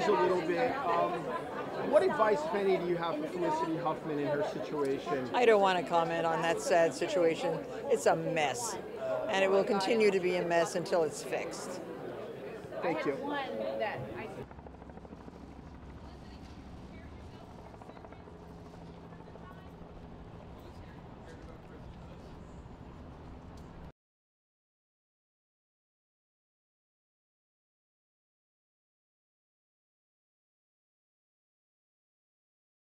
news a little bit. What advice, if any, do you have for Felicity Huffman in her situation? I don't want to comment on that sad situation. It's a mess, and it will continue to be a mess until it's fixed. Thank you.